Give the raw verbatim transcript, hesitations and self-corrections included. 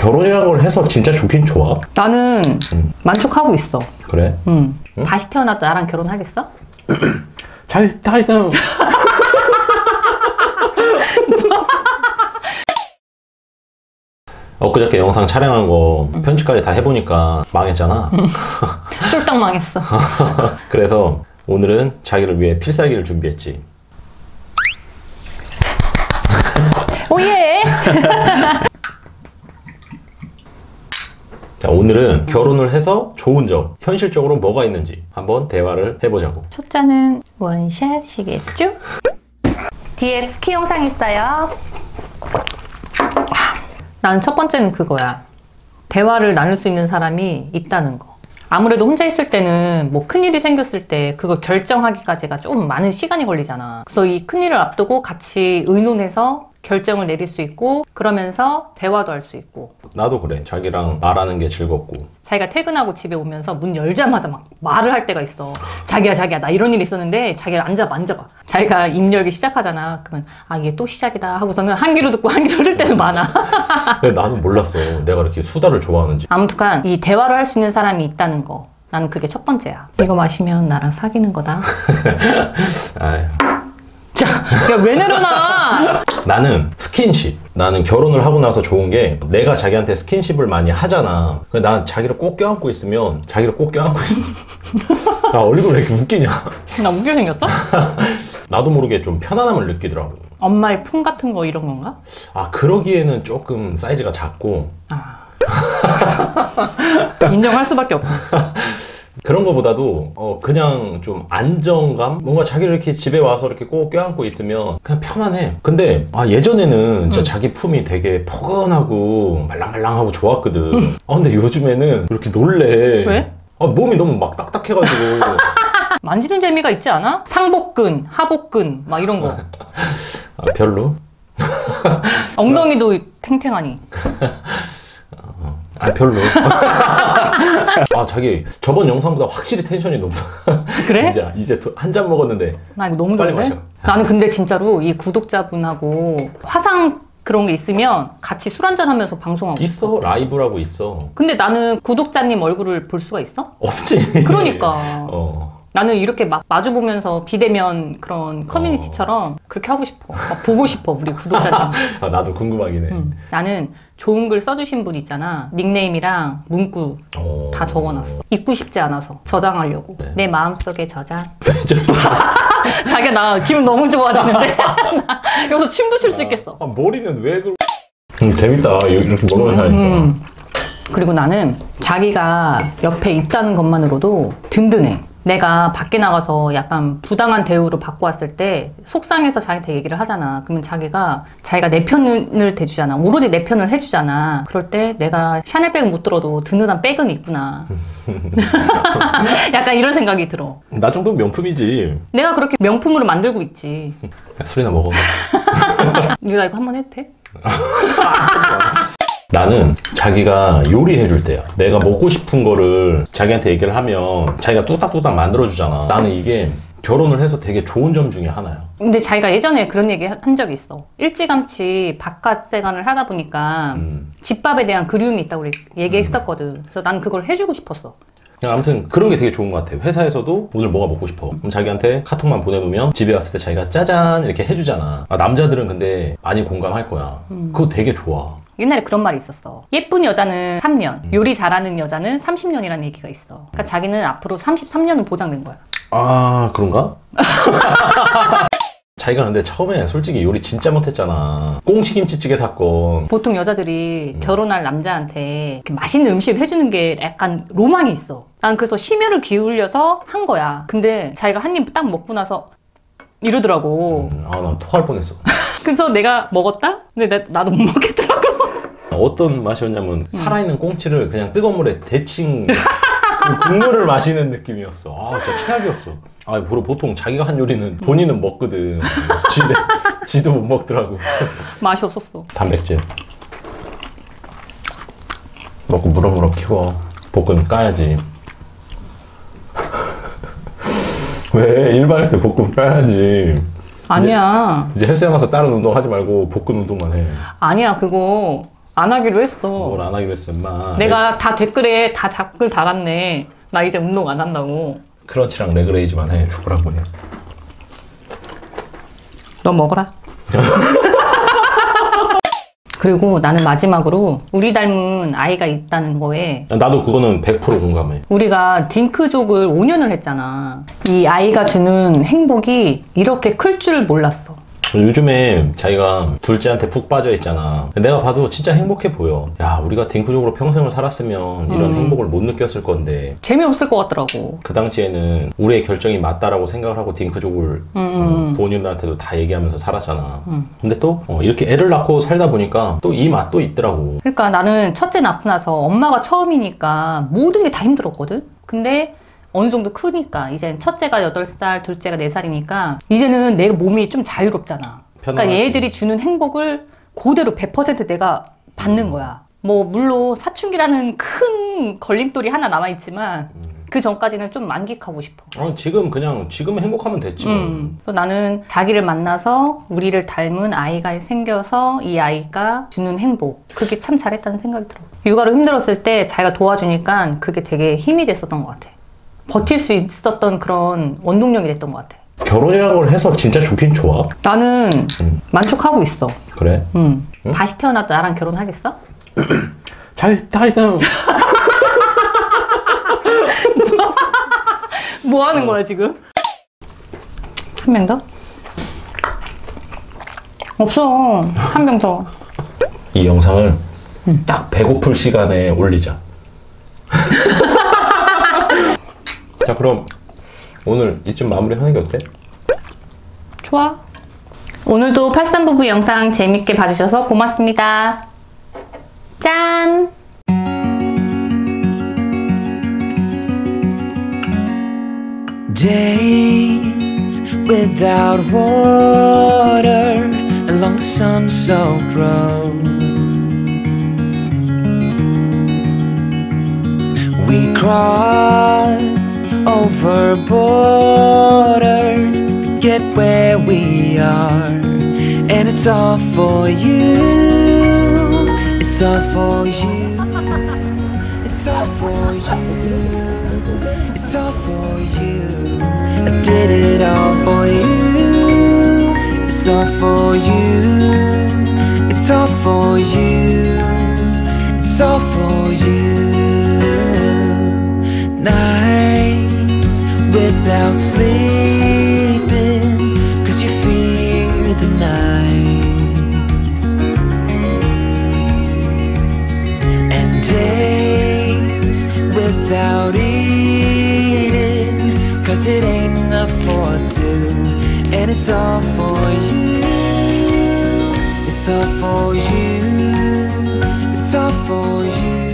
결혼이라는 걸 해서 진짜 좋긴 좋아? 나는 음. 만족하고 있어. 그래? 응. 응? 다시 태어나도 나랑 결혼하겠어? 잘, 다시 태어나. 엊그저께 영상 촬영한 거 편집까지 다 해보니까 망했잖아. 쫄딱 망했어. 그래서 오늘은 자기를 위해 필살기를 준비했지. 오예! 자, 오늘은 결혼을 해서 좋은 점, 현실적으로 뭐가 있는지 한번 대화를 해보자고. 첫 잔은 원샷이겠죠? 뒤에 스키 영상 있어요. 나는 첫 번째는 그거야. 대화를 나눌 수 있는 사람이 있다는 거. 아무래도 혼자 있을 때는 뭐 큰일이 생겼을 때 그걸 결정하기까지가 좀 많은 시간이 걸리잖아. 그래서 이 큰일을 앞두고 같이 의논해서 결정을 내릴 수 있고, 그러면서 대화도 할 수 있고. 나도 그래. 자기랑 말하는 게 즐겁고. 자기가 퇴근하고 집에 오면서 문 열자마자 막 말을 할 때가 있어. 자기야 자기야 나 이런 일이 있었는데, 자기가 앉아봐 앉아봐. 자기가 입 열기 시작하잖아. 그러면 아 이게 또 시작이다 하고서는 한 귀로 듣고 한 귀로 흐를 때도 많아. 근데 나는 몰랐어. 내가 이렇게 수다를 좋아하는지. 아무튼 이 대화를 할 수 있는 사람이 있다는 거. 나는 그게 첫 번째야. 이거 마시면 나랑 사귀는 거다. 아유. 자, 야 왜 내려놔? 나는 스킨십. 나는 결혼을 하고 나서 좋은 게 내가 자기한테 스킨십을 많이 하잖아. 근데 난 자기를 꼭 껴안고 있으면 자기를 꼭 껴안고 있어. 나 얼굴 왜 이렇게 웃기냐? 나 웃겨 생겼어? 나도 모르게 좀 편안함을 느끼더라고. 엄마의 품 같은 거 이런 건가? 아, 그러기에는 조금 사이즈가 작고. 아. 인정할 수밖에 없고. 그런 거보다도 어 그냥 좀 안정감? 뭔가 자기를 이렇게 집에 와서 이렇게 꼭 껴안고 있으면 그냥 편안해. 근데 아 예전에는 진짜 응. 자기 품이 되게 포근하고 말랑말랑하고 좋았거든. 응. 아 근데 요즘에는 이렇게 놀래. 왜? 아 몸이 너무 막 딱딱해가지고. 만지는 재미가 있지 않아? 상복근, 하복근 막 이런 거. 아 별로? 엉덩이도 탱탱하니. 아 별로. 아 자기 저번 영상보다 확실히 텐션이 높다. 그래? 이제 이제 한 잔 먹었는데. 나 이거 너무 빨리 좋은데? 마셔. 나는 근데 진짜로 이 구독자분하고 화상 그런 게 있으면 같이 술 한잔 하면서 방송하고 있어. 라이브라고 있어. 근데 나는 구독자님 얼굴을 볼 수가 있어? 없지. 그러니까. 어. 나는 이렇게 막 마주보면서 비대면 그런 커뮤니티처럼 어. 그렇게 하고 싶어. 막 보고 싶어, 우리 구독자님. 아, 나도 궁금하긴 해. 음. 나는 좋은 글 써주신 분 있잖아. 닉네임이랑 문구 오. 다 적어놨어. 읽고 싶지 않아서 저장하려고. 네. 내 마음속에 저장. 자기야 나 기분 너무 좋아지는데. 나 여기서 춤도 출 수 있겠어. 아, 머리는 왜 그러... 음, 재밌다. 이렇게 먹으면서 하니까. 음. 그리고 나는 자기가 옆에 있다는 것만으로도 든든해. 내가 밖에 나가서 약간 부당한 대우를 받고 왔을 때 속상해서 자기한테 얘기를 하잖아. 그러면 자기가 자기가 내 편을 대주잖아. 오로지 내 편을 해주잖아. 그럴 때 내가 샤넬백은 못 들어도 든든한 백은 있구나. 약간 이런 생각이 들어. 나 정도면 명품이지. 내가 그렇게 명품으로 만들고 있지. 술이나 먹어. 네가 이거 한번 해도 돼? 나는 자기가 요리해줄 때야. 내가 먹고 싶은 거를 자기한테 얘기를 하면 자기가 뚝딱뚝딱 만들어주잖아. 나는 이게 결혼을 해서 되게 좋은 점 중에 하나야. 근데 자기가 예전에 그런 얘기 한 적이 있어. 일찌감치 바깥 생활을 하다 보니까 음. 집밥에 대한 그리움이 있다고 얘기했었거든. 그래서 나는 그걸 해주고 싶었어. 아무튼 그런 게 되게 좋은 것 같아. 회사에서도 오늘 뭐가 먹고 싶어. 그럼 자기한테 카톡만 보내놓으면 집에 왔을 때 자기가 짜잔 이렇게 해주잖아. 아, 남자들은 근데 많이 공감할 거야. 음. 그거 되게 좋아. 옛날에 그런 말이 있었어. 예쁜 여자는 삼 년, 음. 요리 잘하는 여자는 삼십 년이라는 얘기가 있어. 그러니까 자기는 앞으로 삼십삼 년은 보장된 거야. 아, 그런가? 자기가 근데 처음에 솔직히 요리 진짜 못했잖아. 꽁치김치찌개 사건. 보통 여자들이 음. 결혼할 남자한테 이렇게 맛있는 음식 해주는 게 약간 로망이 있어. 난 그래서 심혈을 기울여서 한 거야. 근데 자기가 한 입 딱 먹고 나서 이러더라고. 음, 아, 나 토할 뻔했어. 그래서 내가 먹었다? 근데 나, 나도 못 먹겠더라고. 어떤 맛이었냐면 음. 살아있는 꽁치를 그냥 뜨거운 물에 데친 그 국물을 마시는 느낌이었어. 아, 진짜 최악이었어. 아, 보통 자기가 한 요리는 본인은 먹거든. 지도, 지도 못 먹더라고. 맛이 없었어. 단백질. 먹고 무럭무럭 키워. 볶음 까야지. 왜? 일반에서 볶음 까야지. 아니야. 이제, 이제 헬스장 가서 다른 운동 하지 말고 볶음 운동만 해. 아니야, 그거 안 하기로 했어. 뭘 안 하기로 했어, 임마. 내가 다 댓글에 다 댓글 달았네. 나 이제 운동 안 한다고. 크런치랑 레그레이즈만 해. 죽으라고 해. 너 먹어라. 그리고 나는 마지막으로 우리 닮은 아이가 있다는 거에 나도 그거는 백 퍼센트 공감해. 우리가 딩크족을 오 년을 했잖아. 이 아이가 주는 행복이 이렇게 클 줄 몰랐어. 요즘에 자기가 둘째한테 푹 빠져 있잖아. 내가 봐도 진짜 행복해 보여. 야, 우리가 딩크족으로 평생을 살았으면 이런 음. 행복을 못 느꼈을 건데. 재미없을 것 같더라고. 그 당시에는 우리의 결정이 맞다라고 생각을 하고 딩크족을 음, 음, 부모님들한테도 다 얘기하면서 살았잖아. 음. 근데 또 어, 이렇게 애를 낳고 살다 보니까 또 이 맛도 있더라고. 그러니까 나는 첫째 낳고 나서 엄마가 처음이니까 모든 게 다 힘들었거든. 근데 어느 정도 크니까 이제 첫째가 여덟 살, 둘째가 네 살이니까 이제는 내 몸이 좀 자유롭잖아. 그러니까 편안하지. 얘들이 주는 행복을 그대로 백 퍼센트 내가 받는 거야. 뭐 물론 사춘기라는 큰 걸림돌이 하나 남아있지만 그 전까지는 좀 만끽하고 싶어. 어, 지금 그냥 지금 행복하면 됐지 뭐. 음. 또 나는 자기를 만나서 우리를 닮은 아이가 생겨서 이 아이가 주는 행복, 그게 참 잘했다는 생각이 들어. 육아로 힘들었을 때 자기가 도와주니까 그게 되게 힘이 됐었던 것 같아. 버틸 수 있었던 그런 원동력이 됐던 것 같아. 결혼이라는 걸 해서 진짜 좋긴 좋아. 나는 음. 만족하고 있어. 그래? 음. 응? 다시 태어나도 나랑 결혼하겠어? 잘, 다 일단 뭐 하는 거야 지금? 한 명 더? 없어. 한 명 더. 이 영상을 딱 배고플 시간에 올리자. 자, 그럼 오늘 이쯤 마무리하는 게 어때? 좋아. 오늘도 팔삼부부 영상 재밌게 봐주셔서 고맙습니다. 짠! Days without water along the sun-soaked road. We crossed over borders to get where we are, and it's all for you. It's all for you. It's all for you. It's all for you. I did it all for you. It's all for you. It's all for you. It's all for you. Nights without sleeping 'cause you fear the night, and days without eating 'cause it ain't enough for two, and it's all for you. It's all for you. It's all for you.